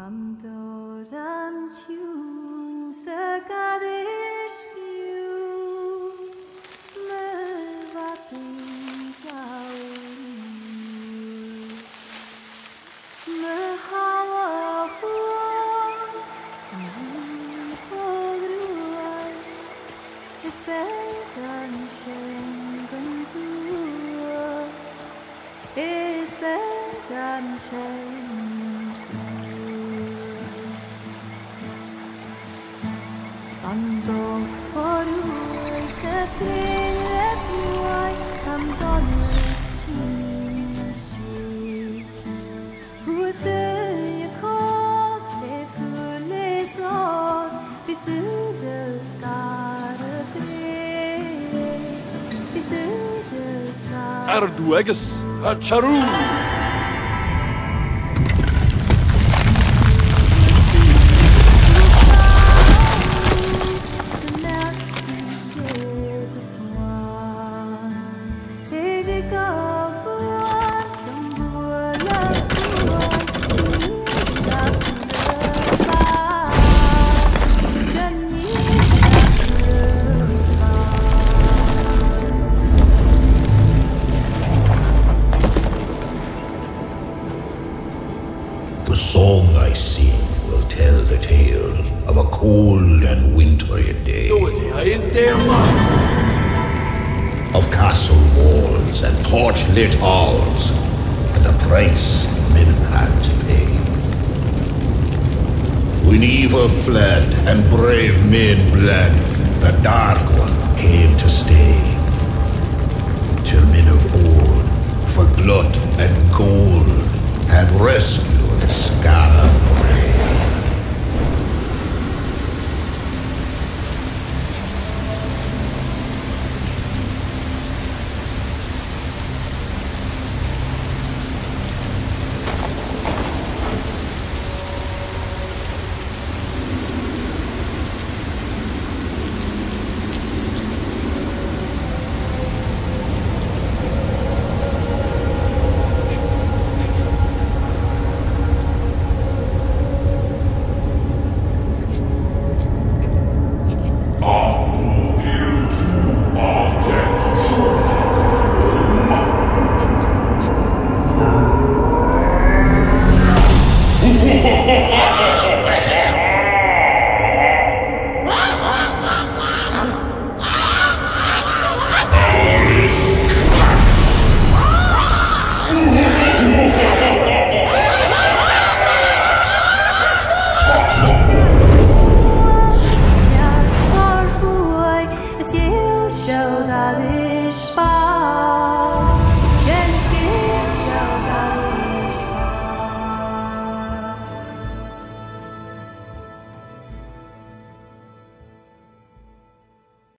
Arduegus Hacharu! Of castle walls and torch-lit halls, and the price men had to pay. When evil fled and brave men bled, the Dark One came to stay. Till men of old, for blood and gold, had rescued Skara Brae. Show that